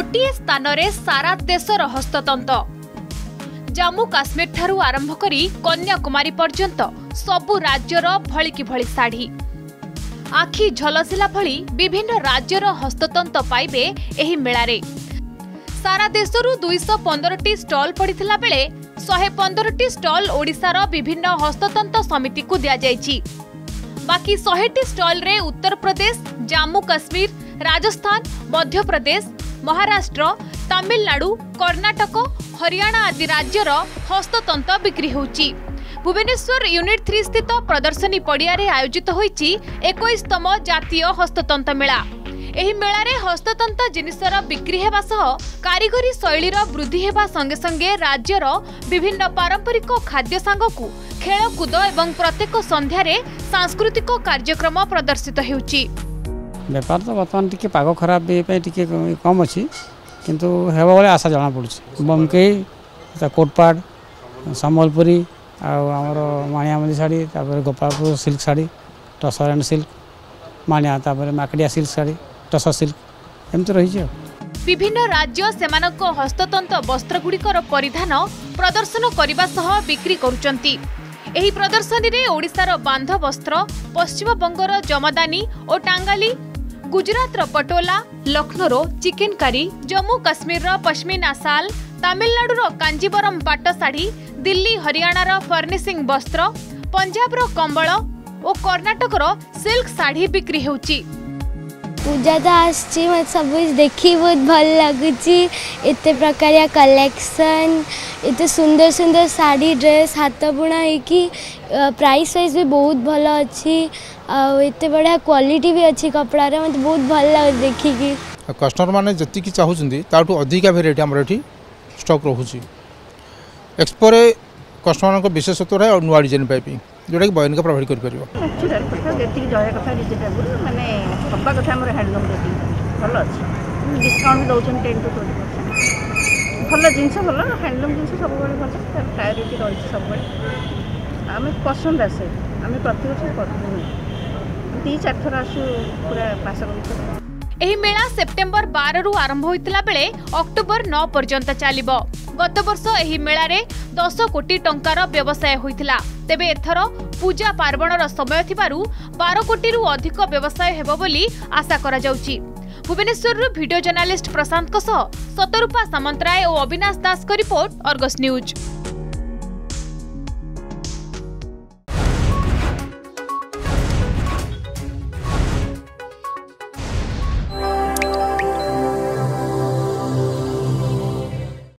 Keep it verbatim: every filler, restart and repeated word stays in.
गोटे स्थान रे सारा देशर हस्ततंत जम्मू काश्मीर ठारू आरंभ करी कन्याकुमारी पर्यंत सबु राज्यर भलिकी भली साड़ी आखि झलसिला भली विभिन्न राज्यर हस्ततंत पाइबे एही मेलारे। सारा देशरू दुईश पंदर टी स्टल पड़िथिला बेले शहे पंदर टी स्टल ओडिशार विभिन्न हस्ततंत समिति को दिया जायछि। बाकी शहे टी स्टल रे उत्तर प्रदेश, जम्मू काश्मीर, राजस्थान, मध्य प्रदेश, महाराष्ट्र, तमिलनाडु, कर्नाटक, हरियाणा आदि राज्यर हस्ततंत बिक्री होउछि। भुवनेश्वर यूनिट थ्री स्थित प्रदर्शनी पड़िया रे आयोजित होइछि इक्कीसतम जातीय हस्ततंत मेला। एही मेला रे हस्ततंत जिनिसर बिक्री हेबा सह कारीगरी शैलीर वृद्धि हेबा संगे संगे राज्यर विभिन्न पारंपरिक खाद्य सांगकु खेलकूद एवं प्रत्येक संध्या रे सांस्कृतिक कार्यक्रम प्रदर्शित हेउछि। बेपार तो बर्तमान टिके पाग खराब टिके कम अच्छी किंतु हेबा बेले आशा जना पड़ुछि। बमकेई कोटपाड़, सम्बलपुरी आमर Maniabandhi sari, Gopalpur silk sari, tussar and silk, माणिया माकड़िया सिल्क शाढ़ी, टसर सिल्क एमती रही। विभिन्न राज्य सेमानक हस्ततंत वस्त्रगुड़िकर परिधान प्रदर्शन करने सह बिक्री करुचंती। एही प्रदर्शनी रे ओडिशार बांध वस्त्र, पश्चिम बंगर जमदानी और टांगाली, गुजरातर पटोला, लखनौर चिकेनकारी, जम्मू काश्मीर पश्मीना साल, तमिलनाडुर कांजीवरम पाट साड़ी, दिल्ली हरियाणार फर्निशिंग वस्त्र, पंजाबर कंबल और कर्नाटकर सिल्क साड़ी बिक्री होउची। पूजा तो आसची मत सब देखी बहुत भल लगुच। एत प्रकार कलेक्शन, एत सुंदर सुंदर साड़ी ड्रेस हाथ बुणा होगी, प्राइस वाइज भी बहुत भल अच्छी, एत बढ़िया क्वालिटी भी अच्छी कपड़ार, मत बहुत भल लगे देखिकी। कस्टमर मैंने जी चाहूँ ताठू अधिका भेराइटी आम ये स्टॉक रोचे। एक्सपोरे कस्टमर विशेषत्व रहे और नुआ डिजाइन पाइप जोटा कि बयन का प्रोवाइड कर पारिबो। नेचुरल कथा जेतिक जय कथा वेजिटेबल माने हब्बा कथा हमर हैंडलूम जेतिक भल अछि। डिस्काउंट दउछन टेन टू ट्वेंटी परसेंट। भल जिंस भल हैंडलूम जिंस सब बड़े भल तर प्रायोरिटी रही सब बड़े आमे पसंद आसे आमे प्रति वर्ष करथु ती चार थरा आसु पूरा पास कर। एही मेला सेप्टेम्बर बारह रु आरंभ होइतला बेले अक्टोबर नौ पर्यंत चलिबो। गत वर्ष एही मेला रे दस कोटी टंकार व्यवसाय होइतिला। तेबे एथर पूजा पार्वणर समय थिबारु बारह कोटी रु अधिक व्यवसाय हेबो बोली आशा करा जाउची। भुवनेश्वर वीडियो जर्नलिस्ट प्रशांत सह सतरूपा सामंतराय और अविनाश दास को रिपोर्ट, अर्गस न्यूज।